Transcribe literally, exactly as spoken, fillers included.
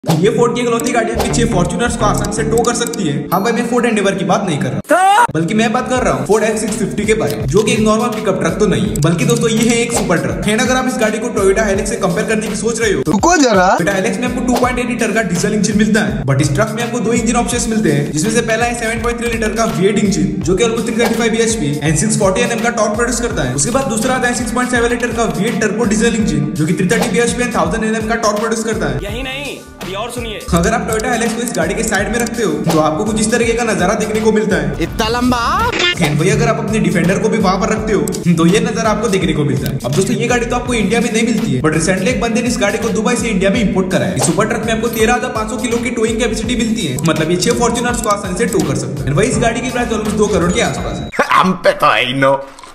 ये फोर्ड की इकलौती गाड़ी आपकी छह फॉर्च्यूनर्स को आसानी से टो कर सकती है। हाँ भाई, मैं फोर्ड एंडेवर की बात नहीं कर रहा, बल्कि मैं बात कर रहा हूँ फोर्ड एक्स सिक्स फिफ्टी के बारे में, जो कि एक नॉर्मल पिकअप ट्रक तो नहीं है, बल्कि दोस्तों ये है एक सुपर ट्रक है। अगर आप इस गाड़ी को टोयोटा हाइलक्स से कंपेयर करने की सोच रहे हो तो रुको जरा। टोयोटा हाइलक्स में आपको टू पॉइंट एट लीटर का डीजल इंजन मिलता है, बट इस ट्रक में आपको दो इंजन ऑप्शंस मिलते हैं, जिसमें से पहला है सेवन पॉइंट थ्री लीटर का वी एट इंजन, जो कि almost three thirty five BHP and six forty NM का टॉर्क प्रोड्यूस करता है। उसके बाद दूसरा आता है सिक्स पॉइंट सेवन लीटर का V eight turbo diesel engine, जो कि three thirty BHP and one thousand NM का टॉर्क प्रोड्यूस करता है। यही नहीं, अभी और सुनिए। अगर आप टोयोटा हाइलक्स को इस गाड़ी के साइड में रखते हो तो आपको कुछ इस तरीके का नजारा देखने को मिलता है, इतना लंबा। वही अगर आप अपने डिफेंडर को भी वहां पर रखते हो तो ये नजारा आपको देखने को मिलता है। अब दोस्तों ये गाड़ी तो आपको इंडिया में नहीं मिलती है, बट रिसेंटली एक बंदे ने इस गाड़ी को दुबई से इंडिया में इंपोर्ट करा है। इस सुपर ट्रक में आपको तेरह हजार पाँच सौ किलो की टोइंग कैपेसिटी मिलती है, मतलब ये छह फॉर्च्यूनर्स को आसानी से टो कर सकता है। वही इस गाड़ी की प्राइस ऑलमोस्ट दो करोड़ के आसपास है। हम पे तो आई नो